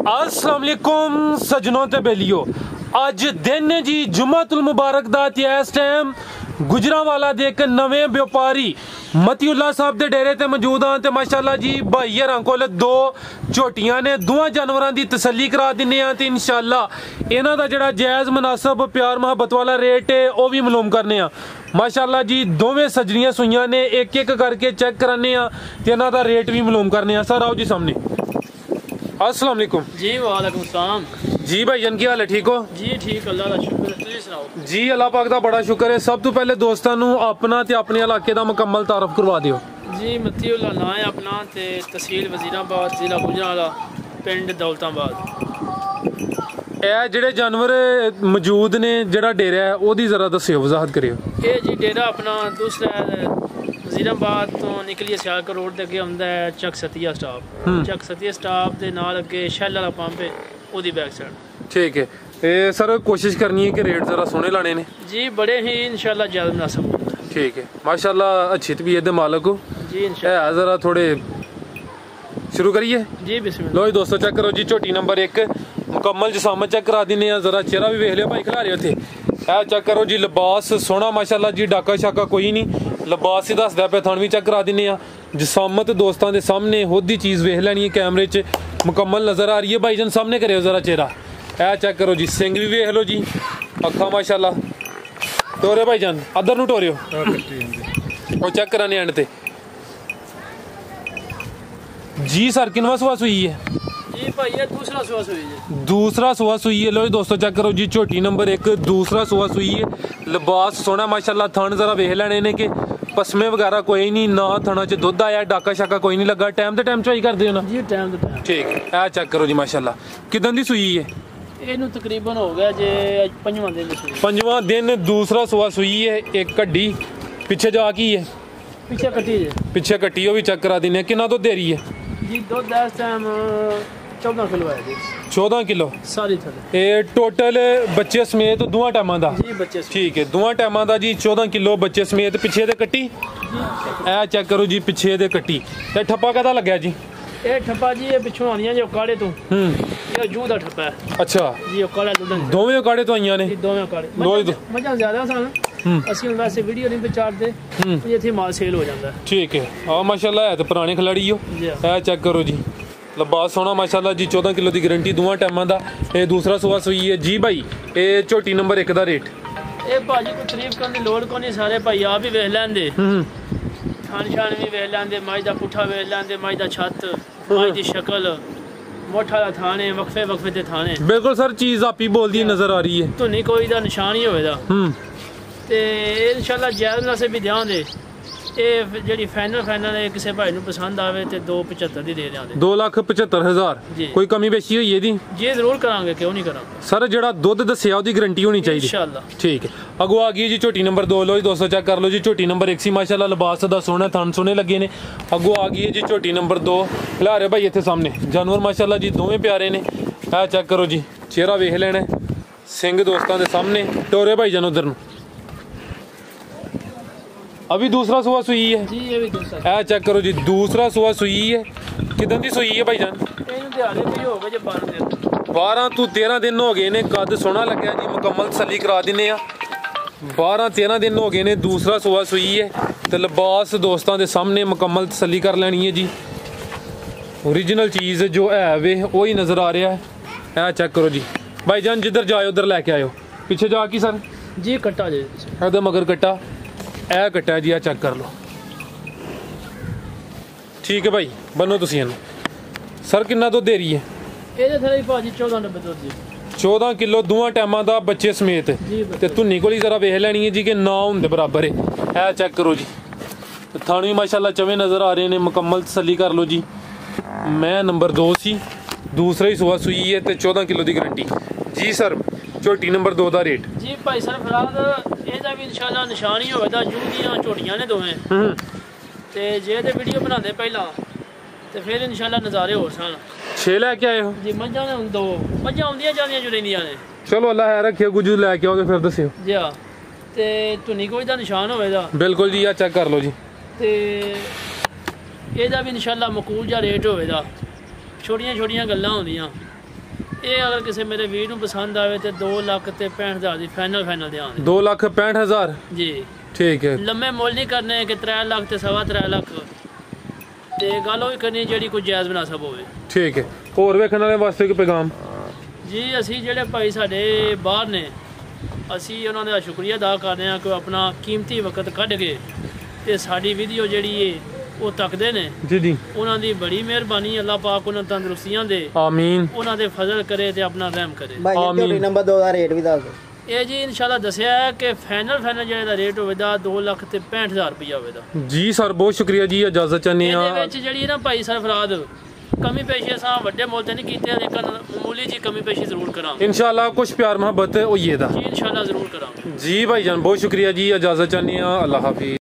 अस्सलाम वालेकुम सजनों ते बेलियो, अज दिन है जी जुम्मतुल मुबारक दा ते इस टाइम गुजरांवाला दे एक नवे व्यापारी मतीउल्ला साहब दे डेरे ते मौजूद हां ते माशाअल्लाह जी भाई हरां कोल दो झोटियां ने, दोवां जानवरां दी तसल्ली करा दिन्ने आं ते इंशाअल्लाह इन्हां दा जेहड़ा जायज़ मुनासब प्यार मुहब्बत वाला रेट है वह भी मालूम करने आं। माशाअल्लाह जी दोवें सजनियां सुइयां ने, एक एक करके चेक कराने आं ते इन्हां दा रेट भी मालूम करने आं। सर आओ जी सामने। अस्सलाम वालेकुम जी। वालेकुम सलाम जी भाईजान, की हाल है? ठीक हो जी? ठीक, अल्लाह का शुक्र है, तुसीं सुनाओ? जी अल्लाह पाक दा बड़ा शुक्र है। सब तो पहले दोस्तां नू अपना ते अपने इलाके दा मुकम्मल तारफ करवा दियो। जी मतीउल्ला नाम है अपना ते तहसील वजीराबाद, जिला गुजरांवाला, पिंड दौलताबाद। ਇਹ ਜਿਹੜੇ ਜਾਨਵਰ ਮੌਜੂਦ ਨੇ, ਜਿਹੜਾ ਡੇਰਾ ਹੈ ਉਹਦੀ ਜ਼ਰਾ ਦੱਸਿਓ, ਵਜ਼ਾਹਤ ਕਰਿਓ। ये जी डेरा अपना दूसरा वजीराबाद तो निकलिए सियालकोट रोड के अगे आंदा है चक सतिया स्टाफ। चक सतिया स्टाफ के नाल अगे शैल वाला पंप है, ओदी बैक साइड। ठीक है। ਇਹ ਸਰ ਕੋਸ਼ਿਸ਼ ਕਰਨੀ ਹੈ ਕਿ ਰੇਟ ਜ਼ਰਾ ਸੋਹਣੇ ਲਾਣੇ ਨੇ जी, बड़े ही इंशाल्लाह जायज़ मुनासिब। ठीक है, माशाल्लाह अच्छी तबीयत दे मालिक हो जी इंशाल्लाह। है जरा थोड़े शुरू करिए जी बिस्मिल्लाह। लो जी दोस्तों, चेक करो जी झोटी नंबर 1 मुकम्मल जसामत चेक करा दिने आ। जरा चेहरा भी वेख लियो भाई खिला रहे थे। ए चेक करो जी, लिबास सोहना माशाल्लाह जी, डाका शाका कोई नहीं, लिबास ही दसदा पे। थन भी चेक करा दिने आ। जसामत दोस्तों के सामने होदी चीज़ वेख लैनी है, कैमरे च मुकम्मल नज़र आ रही है। भाईजान सामने करियो जरा चेहरा। ए चेक करो जी, सिंग भी वेख लो जी, अखा माशाल्लाह। टोरियो भाईजान, अदर नू टोरियो और चेक कराने एंड ते। जी सर किनवा सुआ सुई है? जी भाई ये दूसरा सुआ सुई है। दूसरा सुआ सुई है। लो जी दोस्तों चेक करो जी, झोटी नंबर 1 दूसरा सुआ सुई है। लिबास सोहना माशाल्लाह। थन जरा वेख लेने ने कि पसमे वगैरह कोई नहीं, ना थना च दुध आया, डाका शाका कोई नहीं लगा। टाइम तो टाइम चोई कर दियो ना जी, टाइम तो टाइम। ठीक है। चेक करो जी माशाल्लाह, किदन दी सुई है? ਇਹਨੂੰ ਤਕਰੀਬਨ ਹੋ ਗਿਆ ਜੇ ਪੰਜਵਾਂ ਦਿਨ ਸੂਈ। पंजवां दिन दूसरा सुआ सुई है। एक कड्डी पिछे जा की है, ਪਿੱਛੇ ਕੱਟੀ ਜੇ पिछे कट्टी वो भी चेक करा देने। कितना दुध दे रही है? जी दुध इस टाइम 14 किलो है जी, 14 किलो सारी थले। ये टोटल बच्चे समेत दोवां टाइमां दा? जी बच्चे से। ठीक है, दोवां टाइमां दा जी 14 किलो बच्चे समेत। पिछे दे कट्टी ए चेक करो जी, पिछे दे कट्टी। ते ठप्पा कदा लग्या जी? ਇਹ ਠੱਪਾ ਜੀ ਇਹ ਪਿੱਛੋਂ ਆਉਂਦੀਆਂ ਜੋ ਕਾੜੇ ਤੋਂ। ਇਹ ਜੂਹ ਦਾ ਠੱਪਾ ਹੈ। अच्छा, ਜੀ ਉਹ ਕਾੜਾ ਦੁੱਧਨ दोवें काड़े तो आईयां ने? ਜੀ ਦੋਵੇਂ ਕਾੜੇ। ਲੋ ਜੀ। ਮੱਝਾਂ ਜ਼ਿਆਦਾ ਸਨ, ਅਸੀਂ ਹੁਣ ਵੈਸੇ ਵੀਡੀਓ ਨਹੀਂ ਵਿਚਾਰਦੇ, ਜੀ ਇੱਥੇ ਮਾਲ ਸੇਲ ਹੋ ਜਾਂਦਾ ਹੈ। ठीक है। हाँ माशाल्लाह है तो पुराने खिलाड़ी हो। जी ए चेक करो जी, लिबास सोना माशाल्लाह जी, 14 किलो की गारंटी दोवां टाइमां दा। ये दूसरा सुआ सुई है जी भाई। ये झोटी नंबर 1 दा रेट? ਇਹ ਭਾਜੀ ਕੋਈ ਤਾਰੀਫ ਕਰਨ ਦੀ ਲੋੜ ਕੋਈ ਨਹੀਂ, ਸਾਰੇ ਭਾਈ ਆਪ ਹੀ ਵੇਖ ਲੈਂਦੇ, ਥਣ ਛਾਣ ਵੀ ਵੇਖ ਲੈਂਦੇ, ਮੱਝ ਦਾ ਪੁੱਠਾ ਵੇਖ ਲੈਂਦੇ, ਮੱਝ ਦਾ ਛੱਤ, ਮੱਝ ਦੀ ਸ਼ਕਲ, ਮੋਠਾ ਦਾ ਥਾਣੇ, ਵਕਫੇ ਵਕਫੇ ਦੇ ਥਾਣੇ। बिल्कुल सर, चीज़ आप ही बोल दी नजर आ रही है। ਧੁਨੀ ਕੋਈ ਦਾ ਨਿਸ਼ਾਨ ਹੀ ਹੋਵੇਗਾ ਤੇ ਇਨਸ਼ਾਅੱਲਾ ਜਾਇਜ਼ ਨਾਲ ਸੇ ਵੀ ਦਿਆਂਗੇ। ਇਹ ਜਿਹੜੀ ਫਾਈਨਲ ਹੈ, ਕਿਸੇ ਭਾਈ ਨੂੰ ਪਸੰਦ ਆਵੇ ਤੇ 275 ਦੀ ਦੇ ਦਿਆਂਗੇ। 2,75,000 ਜੀ। कोई कमी बेशी हुई है दी? ਜੀ ਜ਼ਰੂਰ ਕਰਾਂਗੇ, ਕਿਉਂ ਨਹੀਂ ਕਰਾਂਗੇ सर ਜਿਹੜਾ ਦੁੱਧ ਦੱਸਿਆ ਉਹਦੀ ਗਾਰੰਟੀ ਹੋਣੀ ਚਾਹੀਦੀ। ਇਨਸ਼ਾਅੱਲਾ। ठीक है। अगो आ गई जी झोटी नंबर 2। लो जी दोस्तों चेक कर लो जी, झोटी नंबर 1 सी माशाल्लाह, लिबास दा सोहना, थन सोहने लगे ने। अगो आ गई है जी झोटी नंबर 2। ला रहे भाई इत्थे सामने जानवर माशाल्लाह जी दोवें प्यारे ने। आ चेक करो जी, चेहरा वेख लेना, सिंग दोस्तों के सामने। टोरे भाई जान उधर नूं। अभी दूसरा सुआ सुई है जी, ये भी दूसरा। ए चेक करो जी, दूसरा सुआ सुई है। किदन दी सुई है भाई जान? ਇਹਨੂੰ ਦਿਹਾੜੇ ਵੀ ਹੋ ਗਏ ਜੇ 12 ਦਿਨ। 12 ਤੋਂ 13 दिन हो गए ने। कद सोहना लग्या जी, मुकम्मल तसल्ली करा दिने आ। 12-13 दिन हो गए ने। दूसरा सुआ सुई है तो लिबास दोस्तों के सामने मुकम्मल तसल्ली कर लेनी है जी। ओरिजिनल चीज़ जो है वे वही नज़र आ रहा है। ए चेक करो जी भाईजान, जिधर जाए उधर लैके आयो। पीछे जा की सर? जी कट्टा जे ਇਹਦਾ मगर कट्टा, ए कट्टा जी, आ चेक कर लो। ठीक है भाई, बनो तुसी ਇਹਨੂੰ। सर कितना दुध दे रही है? ਇਹਦੇ ਥਲੇ ਭਾਜੀ 14 ਡੱਬੇ ਦੁੱਧ ਜੀ। 14 किलो दोवां टाइमां दा बच्चे समेत। जी ते धुन्नी कोली जरा वेख लैनी है जी कि ना होंदे बराबर है। ए चेक करो जी, थाने भी माशाल्लाह चवें नज़र आ रहे हैं। मुकम्मल तसल्ली कर लो जी। मैं नंबर 2 सी, दूसरा ही सुआ सुई है तो 14 किलो की गारंटी जी। सर झोटी नंबर 2 का रेट? जी भाई सरफराज ਇਹਦਾ ਵੀ ਇਨਸ਼ਾਅੱਲਾ ਨਿਸ਼ਾਨ ਹੀ ਹੋਵੇਗਾ। ਜੂਹ ਦੀਆਂ ਝੋਟੀਆਂ ਨੇ ਦੋਵੇਂ ਤੇ ਜੇ ਤੇ ਵੀਡੀਓ ਬਣਾਉਂਦੇ ਪਹਿਲਾਂ ਤੇ ਫਿਰ ਇਨਸ਼ਾਅੱਲਾ ਨਜ਼ਾਰੇ ਹੋਰ ਸਨ। 6 लैके आए हो ਜੀ ਮੱਝਾਂ ਨੇ ਹੁਣ 2 ਮੱਝਾਂ ਆਉਂਦੀਆਂ ਜਾਂਦੀਆਂ ਜੋ ਰਹਿੰਦੀਆਂ ਨੇ। चलो अल्लाह है रखे, गुजू लैके आओगे फिर दस्यो ਜੀ ਹਾਂ, ਤੇ ਧੁਨੀ ਕੋਈ ਦਾ ਨਿਸ਼ਾਨ ਹੋਵੇਗਾ। बिल्कुल जी। आ चेक कर लो जी। ਤੇ ਇਹਦਾ ਵੀ ਇਨਸ਼ਾਅੱਲਾ ਮਕੂਲ ਜਿਹਾ ਰੇਟ ਹੋਵੇਗਾ। ਛੋਟੀਆਂ ਛੋਟੀਆਂ ਗੱਲਾਂ ਹੁੰਦੀਆਂ ਇਹ ਅਗਰ ਕਿਸੇ ਮੇਰੇ ਵੀਰ ਨੂੰ ਪਸੰਦ ਆਵੇ ਤੇ 2,65,000 ਦੀ ਫਾਈਨਲ ਦਿਆਂਗੇ। 2,65,000 ਜੀ ਠੀਕ ਹੈ। ਲੰਮੇ ਮੁੱਲ ਨਹੀਂ ਕਰਨੇ ਕਿ 3 ਲੱਖ ਤੇ 3.25 ਲੱਖ ਤੇ ਗੱਲ ਉਹ ਹੀ ਕਰਨੀ ਜਿਹੜੀ ਕੋਈ ਜਾਇਜ਼ ਮੁਨਾਸਬ ਹੋਵੇ। ਠੀਕ ਹੈ। ਹੋਰ ਵੇਖਣ ਵਾਲੇ ਵਾਸਤੇ ਕੋਈ ਪੈਗਾਮ? ਜੀ ਅਸੀਂ ਜਿਹੜੇ ਭਾਈ ਸਾਡੇ ਬਾਹਰ ਨੇ ਅਸੀਂ ਉਹਨਾਂ ਦਾ ਸ਼ੁਕਰੀਆ ਅਦਾ ਕਰਦੇ ਹਾਂ ਕਿ ਉਹ ਆਪਣਾ ਕੀਮਤੀ ਵਕਤ ਕੱਢ ਕੇ ਤੇ ਸਾਡੀ ਵੀਡੀਓ ਜਿਹੜੀ ਏ ਉਹ ਤੱਕਦੇ ਨੇ। ਜੀ ਜੀ ਉਹਨਾਂ ਦੀ ਬੜੀ ਮਿਹਰਬਾਨੀ। ਅੱਲਾਹ ਪਾਕ ਉਹਨਾਂ ਤੰਦਰੁਸਤੀਆਂ ਦੇ, ਆਮੀਨ, ਉਹਨਾਂ ਦੇ ਫਜ਼ਲ ਕਰੇ ਤੇ ਆਪਣਾ ਰਹਿਮ ਕਰੇ। ਭਾਈ ਨੰਬਰ 2 ਦਾ ਰੇਟ ਵੀ ਦੱਸ ਦਿਓ। ਇਹ ਜੀ ਇਨਸ਼ਾਅੱਲਾ ਦੱਸਿਆ ਹੈ ਕਿ ਫਾਈਨਲ ਜਿਹੜਾ ਦਾ ਰੇਟ ਹੋਵੇਗਾ 2,65,000 ਰੁਪਇਆ ਹੋਵੇਗਾ। ਜੀ ਸਰ ਬਹੁਤ ਸ਼ੁਕਰੀਆ ਜੀ, ਇਜਾਜ਼ਤ ਚਾਹੁੰਦੇ ਆ। ਇਹਦੇ ਵਿੱਚ ਜਿਹੜੀ ਨਾ ਭਾਈ ਸਰਫਰਾਜ਼ ਕਮੀ ਪੇਸ਼ੀ ਅਸਾਂ ਵੱਡੇ ਮੁੱਲ ਤੇ ਨਹੀਂ ਕੀਤੇ ਲੇਕਿਨ ਮਾਮੂਲੀ ਜੀ ਕਮੀ ਪੇਸ਼ੀ ਜ਼ਰੂਰ ਕਰਾਂਗੇ इंशाल्लाह कुछ प्यार मोहब्बत होइएगा जी, इंशाल्लाह ज़रूर करांगे जी भाईजान, बहुत शुक्रिया जी, इजाज़त चाहते हैं। अल्लाह हाफिज़।